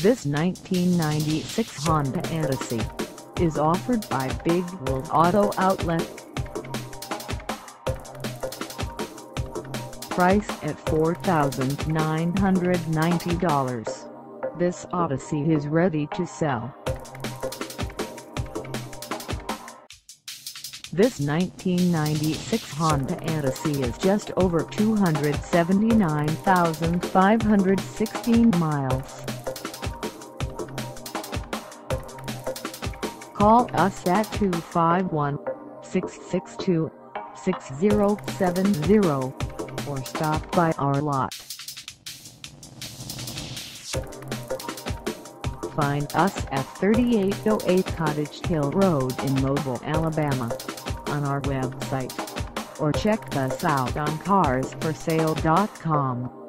This 1996 Honda Odyssey is offered by Big World Auto Outlet. Price at $4,990. This Odyssey is ready to sell. This 1996 Honda Odyssey is just over 279,516 miles. Call us at 251-662-6070 or stop by our lot. Find us at 3808 Cottage Hill Road in Mobile, Alabama, on our website, or check us out on carsforsale.com.